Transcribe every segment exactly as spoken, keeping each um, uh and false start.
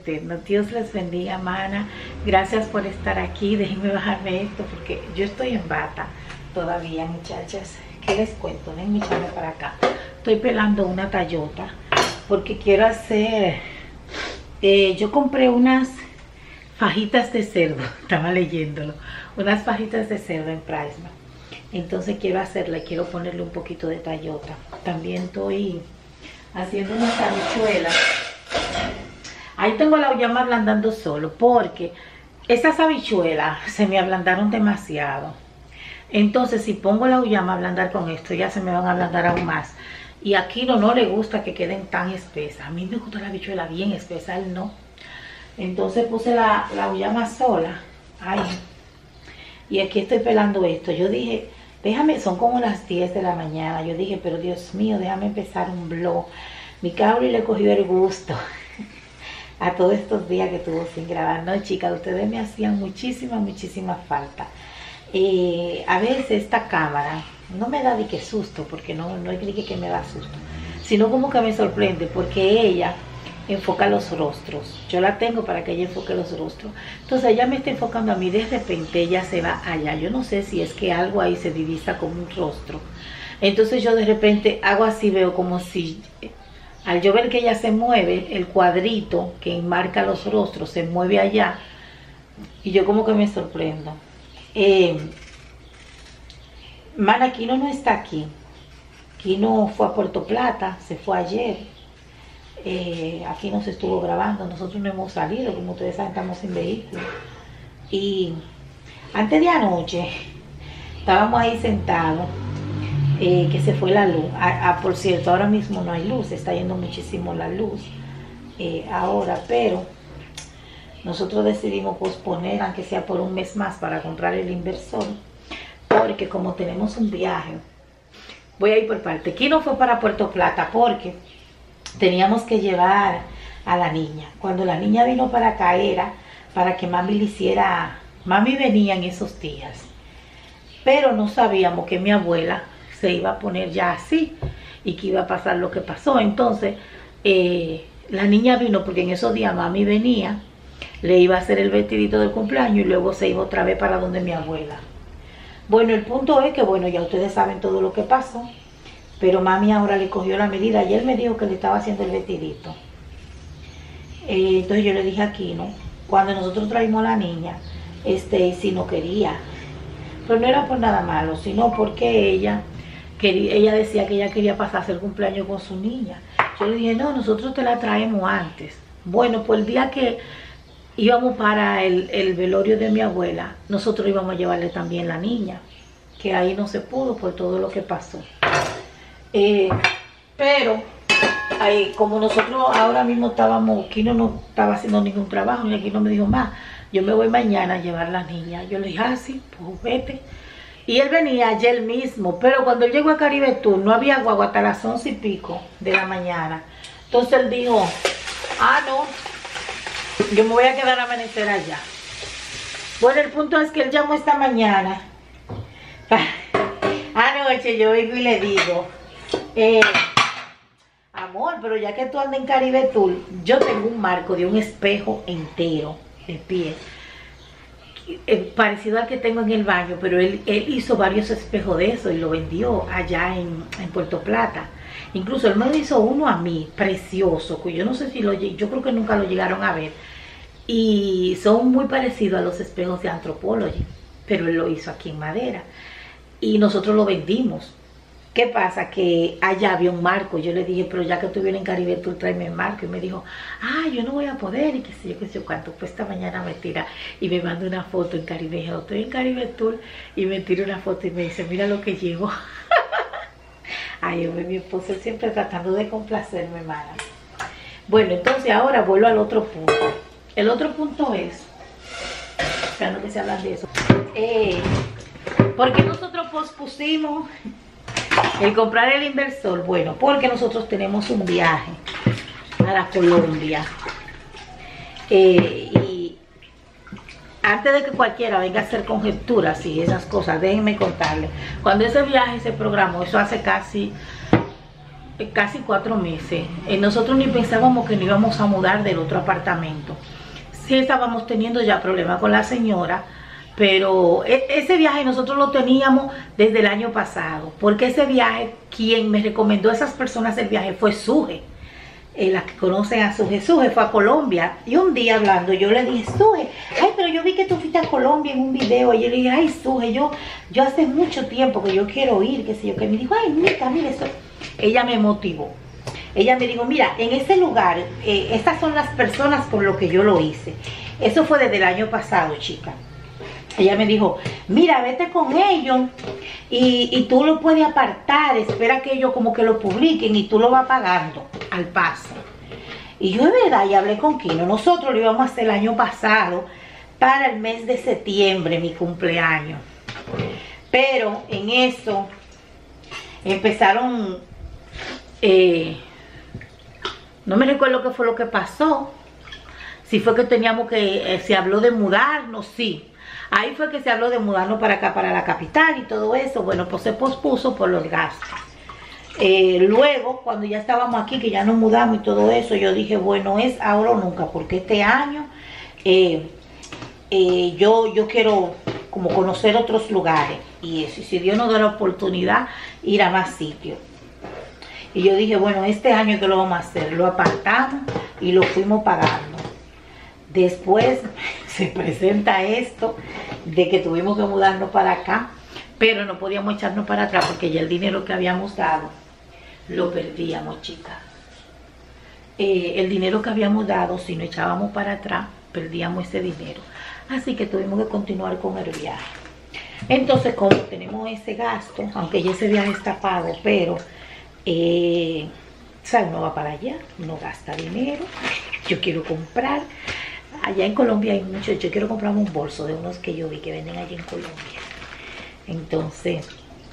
eterno. Dios les bendiga, mana. Gracias por estar aquí. Déjenme bajarme esto porque yo estoy en bata todavía, muchachas. ¿Qué les cuento? Déjenme echarme para acá. Estoy pelando una tallota porque quiero hacer... Eh, yo compré unas fajitas de cerdo. Estaba leyéndolo. Unas fajitas de cerdo en Pricemark. Entonces quiero hacerla y quiero ponerle un poquito de tallota. También estoy haciendo unas habichuelas. Ahí tengo la auyama ablandando solo porque estas habichuelas se me ablandaron demasiado. Entonces si pongo la auyama a ablandar con esto, ya se me van a ablandar aún más. Y aquí no, no le gusta que queden tan espesas. A mí me gusta la habichuela bien espesa, él no. Entonces puse la, la auyama sola. Ay. Y aquí estoy pelando esto. Yo dije, déjame, son como las diez de la mañana. Yo dije, pero Dios mío, déjame empezar un blog. Mi Cauri le cogió el gusto a todos estos días que estuvo sin grabar. No, chicas, ustedes me hacían muchísima, muchísima falta. Eh, a veces esta cámara no me da de que susto, porque no, no es que, que me da susto, sino como que me sorprende, porque ella enfoca los rostros. Yo la tengo para que ella enfoque los rostros. Entonces ella me está enfocando a mí, de repente ella se va allá. Yo no sé si es que algo ahí se divisa como un rostro. Entonces yo de repente hago así, veo como si... Al yo ver que ella se mueve, el cuadrito que enmarca los rostros se mueve allá. Y yo como que me sorprendo. Eh, Mana, Kino no está aquí. Kino fue a Puerto Plata, se fue ayer. Eh, aquí no se estuvo grabando, nosotros no hemos salido, como ustedes saben, estamos sin vehículo. Y antes de anoche, estábamos ahí sentados. Eh, que se fue la luz. Ah, ah, por cierto, ahora mismo no hay luz, está yendo muchísimo la luz eh, ahora, pero nosotros decidimos posponer, aunque sea por un mes más, para comprar el inversor, porque como tenemos un viaje, voy a ir por parte. Aquí no fue para Puerto Plata porque teníamos que llevar a la niña. Cuando la niña vino para acá era para que mami le hiciera, mami venía en esos días, pero no sabíamos que mi abuela se iba a poner ya así y que iba a pasar lo que pasó. Entonces eh, la niña vino porque en esos días mami venía, le iba a hacer el vestidito del cumpleaños y luego se iba otra vez para donde mi abuela. Bueno, el punto es que, bueno, ya ustedes saben todo lo que pasó, pero mami ahora le cogió la medida. Ayer me dijo que le estaba haciendo el vestidito. Eh, entonces yo le dije aquí, ¿no? Cuando nosotros traímos a la niña, este, si no quería, pero no era por nada malo, sino porque ella Quería, ella decía que ella quería pasarse el cumpleaños con su niña. Yo le dije, no, nosotros te la traemos antes. Bueno, pues el día que íbamos para el, el velorio de mi abuela, nosotros íbamos a llevarle también la niña, que ahí no se pudo por todo lo que pasó. Eh, pero, ahí, como nosotros ahora mismo estábamos, Kino no estaba haciendo ningún trabajo, y Kino me dijo, ma, yo me voy mañana a llevar la niña. Yo le dije, ah, sí, pues vete. Y él venía ayer mismo, pero cuando él llegó a Caribe Tour no había guagua hasta las once y pico de la mañana. Entonces él dijo, ah, no, yo me voy a quedar a amanecer allá. Bueno, el punto es que él llamó esta mañana. Anoche yo vengo y le digo, eh, amor, pero ya que tú andas en Caribe Tour, yo tengo un marco de un espejo entero de pie. Eh, parecido al que tengo en el baño, pero él, él hizo varios espejos de eso y lo vendió allá en, en Puerto Plata. Incluso él me hizo uno a mí, precioso, que yo no sé si lo, yo creo que nunca lo llegaron a ver. Y son muy parecidos a los espejos de Anthropologie, pero él lo hizo aquí en madera. Y nosotros lo vendimos. ¿Qué pasa? Que allá había un marco. Yo le dije, pero ya que tú vienes en Caribe Tour, tráeme el marco. Y me dijo, ah, yo no voy a poder. Y qué sé yo, qué sé yo cuánto. Pues esta mañana me tira y me manda una foto en Caribe. Yo estoy en Caribe Tour y me tira una foto y me dice, mira lo que llevo. Ay, hombre, mi esposo siempre tratando de complacerme, hermana. Bueno, entonces ahora vuelvo al otro punto. El otro punto es, esperando que se hablan de eso, eh, ¿por qué nosotros pospusimos el comprar el inversor? Bueno, porque nosotros tenemos un viaje a la Colombia. Eh, y antes de que cualquiera venga a hacer conjeturas y esas cosas, déjenme contarles. Cuando ese viaje se programó, eso hace casi casi cuatro meses. Eh, nosotros ni pensábamos que nos íbamos a mudar del otro apartamento. Sí estábamos teniendo ya problemas con la señora, pero ese viaje nosotros lo teníamos desde el año pasado, porque ese viaje, quien me recomendó a esas personas el viaje fue Suje. Eh, las que conocen a Suje, Suje fue a Colombia, y un día hablando yo le dije, Suje, ay, pero yo vi que tú fuiste a Colombia en un video, y yo le dije, ay, Suje, yo, yo hace mucho tiempo que yo quiero ir, qué sé yo, que me dijo, ay, Mica, mira eso. Ella me motivó, ella me dijo, mira, en ese lugar, eh, estas son las personas con lo que yo lo hice. Eso fue desde el año pasado, chica. Ella me dijo, mira, vete con ellos y, y tú lo puedes apartar, espera que ellos como que lo publiquen y tú lo vas pagando al paso. Y yo de verdad, y hablé con Kino, nosotros lo íbamos a hacer el año pasado para el mes de septiembre, mi cumpleaños. Pero en eso empezaron, eh, no me recuerdo qué fue lo que pasó, si fue que teníamos que, eh, se habló de mudarnos, sí. Ahí fue que se habló de mudarnos para acá, para la capital y todo eso. Bueno, pues se pospuso por los gastos. Eh, luego, cuando ya estábamos aquí, que ya nos mudamos y todo eso, yo dije, bueno, es ahora o nunca, porque este año eh, eh, yo, yo quiero como conocer otros lugares. Y eso, y si Dios nos da la oportunidad, ir a más sitios. Y yo dije, bueno, este año que lo vamos a hacer, lo apartamos y lo fuimos pagando. Después se presenta esto de que tuvimos que mudarnos para acá, pero no podíamos echarnos para atrás porque ya el dinero que habíamos dado lo perdíamos, chicas. Eh, el dinero que habíamos dado, si nos echábamos para atrás, perdíamos ese dinero. Así que tuvimos que continuar con el viaje. Entonces, como tenemos ese gasto, aunque ya ese viaje está pago, pero eh, ¿sabes? Uno va para allá, uno gasta dinero. Yo quiero comprar. Allá en Colombia hay muchos, yo quiero comprarme un bolso de unos que yo vi que venden allá en Colombia. Entonces,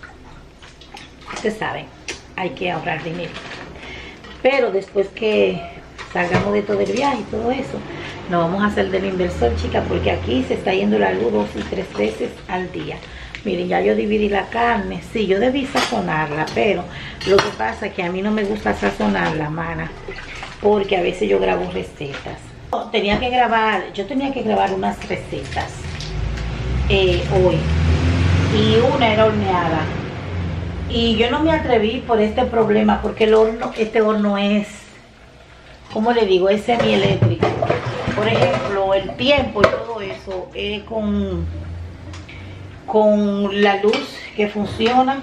ustedes saben, hay que ahorrar dinero. Pero después que salgamos de todo el viaje y todo eso, nos vamos a hacer del inversor, chicas, porque aquí se está yendo la luz dos y tres veces al día. Miren, ya yo dividí la carne, sí, yo debí sazonarla, pero lo que pasa es que a mí no me gusta sazonarla, mana, porque a veces yo grabo recetas. Tenía que grabar, yo tenía que grabar unas recetas eh, hoy, y una era horneada, y yo no me atreví por este problema, porque el horno, este horno es, ¿cómo le digo? Es semieléctrico. Por ejemplo, el tiempo y todo eso es con, con la luz que funciona.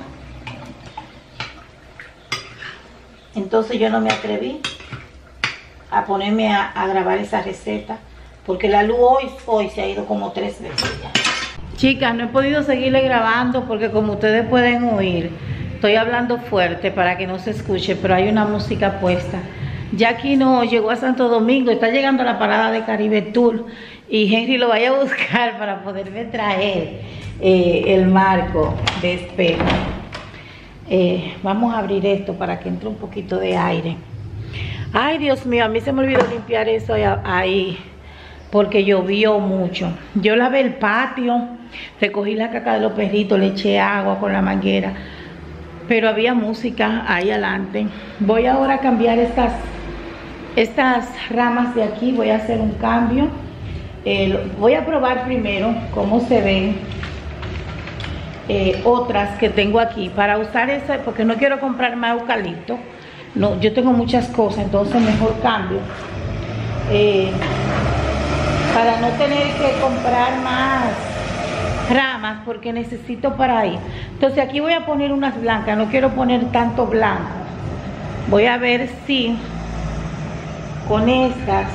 Entonces yo no me atreví a ponerme a, a grabar esa receta, porque la luz hoy, hoy se ha ido como tres veces ya. Chicas, no he podido seguirle grabando porque, como ustedes pueden oír, estoy hablando fuerte para que no se escuche, pero hay una música puesta. Ya Kino llegó a Santo Domingo, está llegando a la parada de Caribe Tour, y Henry lo vaya a buscar para poderme traer eh, el marco de espejo. Eh, vamos a abrir esto para que entre un poquito de aire. Ay, Dios mío, a mí se me olvidó limpiar eso ahí porque llovió mucho. Yo lavé el patio, recogí la caca de los perritos, le eché agua con la manguera, pero había música ahí adelante. Voy ahora a cambiar estas, estas ramas de aquí, voy a hacer un cambio. Eh, voy a probar primero cómo se ven eh, otras que tengo aquí para usar esa, porque no quiero comprar más eucalipto. No, yo tengo muchas cosas, entonces mejor cambio. Eh, para no tener que comprar más ramas, porque necesito para ahí. Entonces aquí voy a poner unas blancas, no quiero poner tanto blanco. Voy a ver si con estas,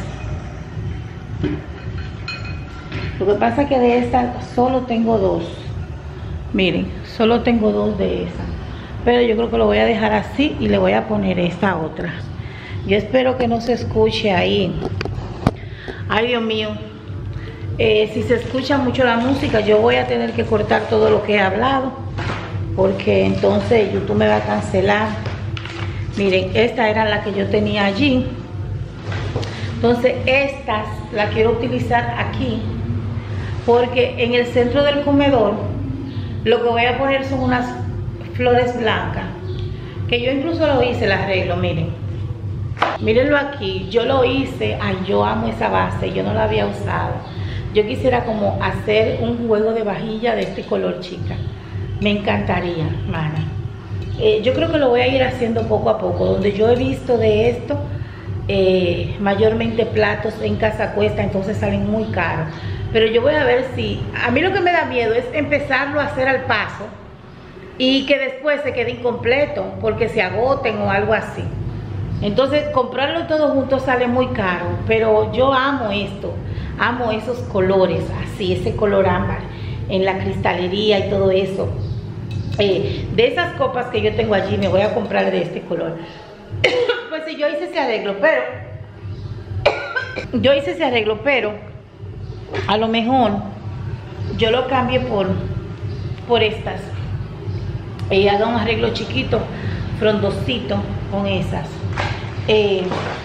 lo que pasa es que de estas solo tengo dos. Miren, solo tengo dos de esas, pero yo creo que lo voy a dejar así y le voy a poner esta otra. Yo espero que no se escuche ahí. Ay, Dios mío. Eh, si se escucha mucho la música, yo voy a tener que cortar todo lo que he hablado, porque entonces YouTube me va a cancelar. Miren, esta era la que yo tenía allí. Entonces estas las quiero utilizar aquí, porque en el centro del comedor lo que voy a poner son unas flores blancas, que yo incluso lo hice el arreglo, miren. Mírenlo aquí, yo lo hice, ay, yo amo esa base, yo no la había usado. Yo quisiera como hacer un juego de vajilla de este color, chica. Me encantaría, mana. Eh, yo creo que lo voy a ir haciendo poco a poco. Donde yo he visto de esto, eh, mayormente platos en casa cuesta, entonces salen muy caros. Pero yo voy a ver si, a mí lo que me da miedo es empezarlo a hacer al paso y que después se quede incompleto porque se agoten o algo así. Entonces comprarlo todo junto sale muy caro, pero yo amo esto, amo esos colores, así, ese color ámbar en la cristalería y todo eso. Eh, de esas copas que yo tengo allí me voy a comprar de este color. Pues sí, yo hice ese arreglo, pero yo hice ese arreglo, pero a lo mejor yo lo cambie por, por estas y haga un arreglo chiquito, frondosito con esas. Eh,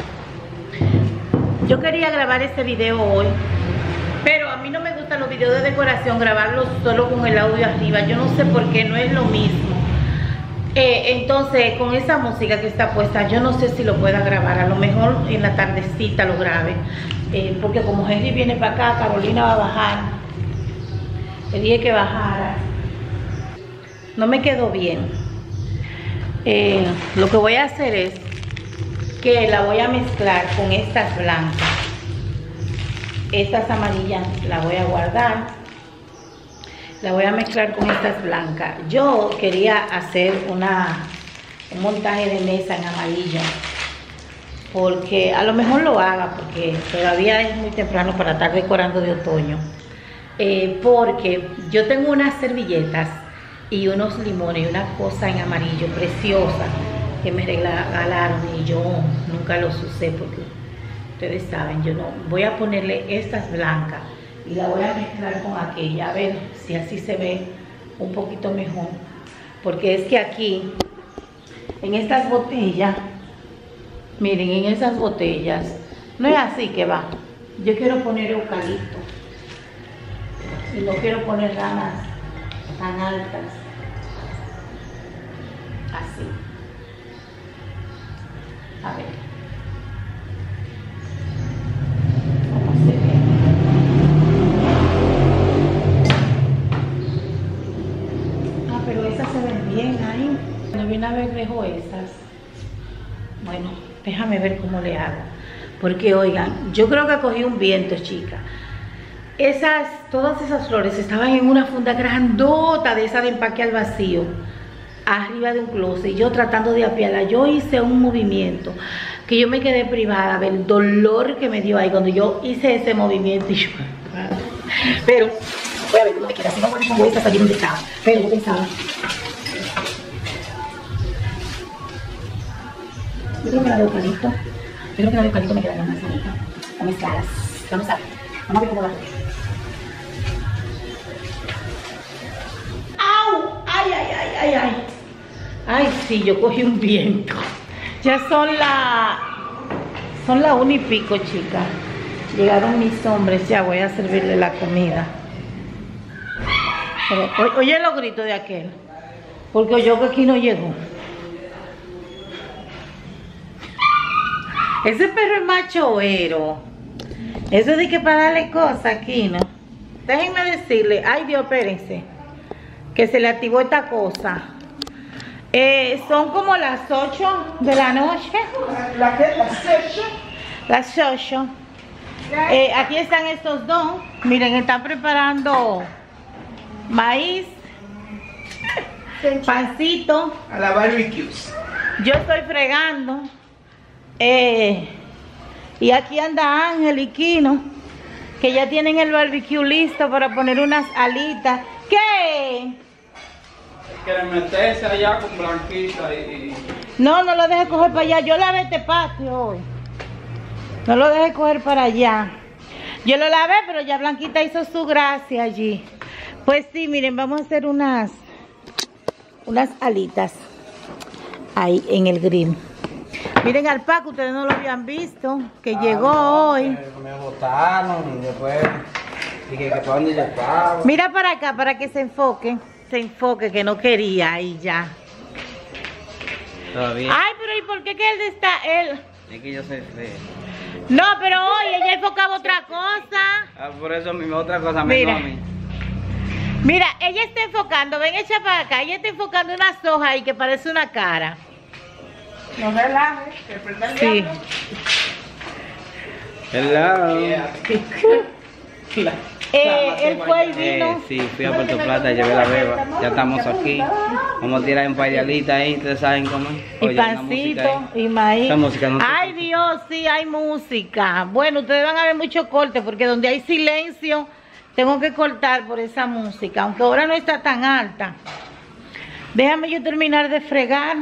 yo quería grabar este video hoy, pero a mí no me gustan los videos de decoración, grabarlos solo con el audio arriba. Yo no sé por qué, no es lo mismo. Eh, entonces, con esa música que está puesta, yo no sé si lo pueda grabar. A lo mejor en la tardecita lo grabe. Eh, porque como Henry viene para acá, Carolina va a bajar. Le dije que bajara. No me quedó bien. Eh, lo que voy a hacer es que la voy a mezclar con estas blancas. Estas amarillas las voy a guardar. La voy a mezclar con estas blancas. Yo quería hacer una, un montaje de mesa en amarillo, porque a lo mejor lo haga, porque todavía es muy temprano para estar decorando de otoño. Eh, porque yo tengo unas servilletas y unos limones y una cosa en amarillo preciosa que me regalaron y yo nunca los usé porque ustedes saben, yo no voy a ponerle estas blancas y la voy a mezclar con aquella, a ver si así se ve un poquito mejor, porque es que aquí en estas botellas, miren, en esas botellas no es así que va. Yo quiero poner eucalipto y no quiero poner ramas tan altas, así. A ver cómo se ve. Ah, pero esas se ven bien ahí. Cuando viene a ver, dejo esas. Bueno, déjame ver cómo le hago, porque oigan, yo creo que cogí un viento, chica. Esas, todas esas flores estaban en una funda grandota de esa de empaque al vacío, arriba de un closet, y yo tratando de apiarla. Yo hice un movimiento que yo me quedé privada del dolor que me dio ahí cuando yo hice ese movimiento. Y yo, pero voy a ver cómo me queda, si no voy a poner estas allí donde estaba. Pero yo pensaba, yo creo que la de eucalipto, yo creo que la de eucalipto me quedaría más bonita. Vamos a mezclarlas, vamos a ver, vamos a ver cómo va. Ay, ay, ay, ay, ay. Ay, sí, yo cogí un viento. Ya son la... Son la una y pico, chicas. Llegaron mis hombres, ya voy a servirle la comida. Pero, oye los gritos de aquel. Porque yo que aquí no llegó. Ese perro es machoero. Eso de que para darle cosas aquí, ¿no? Déjenme decirle, ay Dios, espérense, que se le activó esta cosa. Eh, son como las ocho de la noche. ¿La qué? Las ocho. Las ocho. Eh, aquí están estos dos. Miren, están preparando maíz, pancito. A la barbecue. Yo estoy fregando. Eh, y aquí anda Ángel y Kino, que ya tienen el barbecue listo para poner unas alitas. ¿Qué? Quieren meterse allá con Blanquita y... No, no lo dejes coger para allá. Yo lavé este patio hoy. No lo dejes coger para allá. Yo lo lavé, pero ya Blanquita hizo su gracia allí. Pues sí, miren, vamos a hacer unas unas alitas ahí en el grill. Miren al Paco, ustedes no lo habían visto, que ah, llegó no, hoy. Me, me botaron y después dije que para dónde yo estaba. Mira para acá, para que se enfoque, se enfoque, que no quería y ya. Todavía. Ay, pero ¿y por qué que él está? Él... Es que yo soy feo. No, pero hoy ella enfocaba otra cosa. Ah, por eso mismo, otra cosa me Mira. a mí. Mira, ella está enfocando, ven, echa para acá, ella está enfocando unas hojas ahí que parece una cara. No relajes, que prenda el Sí. diablo. Hello. Eh, él fue y Eh, vino. sí, fui a Puerto Plata, llevé la beba. Ya estamos aquí. Vamos a tirar un par de alitas ahí, ustedes saben cómo es. Y Oye, una música pancito, ahí. y maíz. Esa música no se Ay, escucha. Dios, sí, hay música. Bueno, ustedes van a ver mucho corte porque donde hay silencio, tengo que cortar por esa música, aunque ahora no está tan alta. Déjame yo terminar de fregar.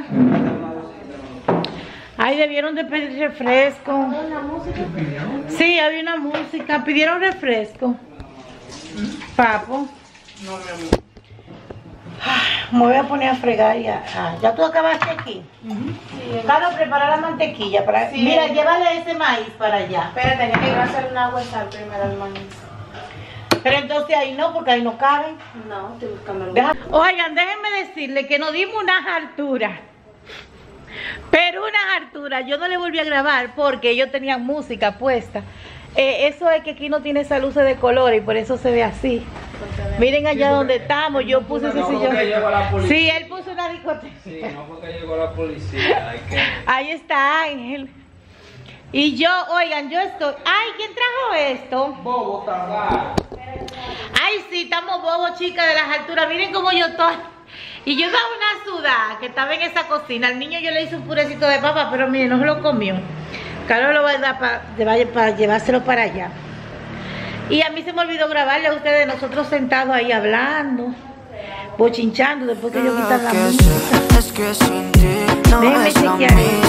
Ay, debieron de pedir refresco. Sí, había una música. Pidieron refresco. Papo. No, mi amor. Me voy a poner a fregar ya. Ah, ¿ya tú acabaste aquí? Carlos, prepara la mantequilla. Para... Sí. Mira, llévale ese maíz para allá. Espérate, que iba a hacer una agua sal primero, hermano. Pero entonces ahí no, porque ahí no caben. No, estoy buscando el Deja- Oigan, déjenme decirle que nos dimos unas alturas. Pero unas alturas. Yo no le volví a grabar porque ellos tenían música puesta. Eh, eso es que aquí no tiene esa luz de color y por eso se ve así. Miren allá donde estamos. Yo puse ese no fue sillón. que llegó la policía. Sí, él puso una discoteca. Sí, no fue que llegó la policía. Hay que... Ahí está Ángel. Y yo, oigan, yo estoy... Ay, ¿quién trajo esto? Bobo, tabaco. Ay, sí, estamos bobos, chicas, de las alturas. Miren cómo yo estoy. Y yo daba una sudada que estaba en esa cocina. Al niño yo le hice un purecito de papa, pero miren, no se lo comió. Carlos lo va a dar para, para llevárselo para allá. Y a mí se me olvidó grabarle a ustedes, nosotros sentados ahí hablando, bochinchando, después que yo quitan la música. Es que sin ti no Déjenme es lo chequear. mismo.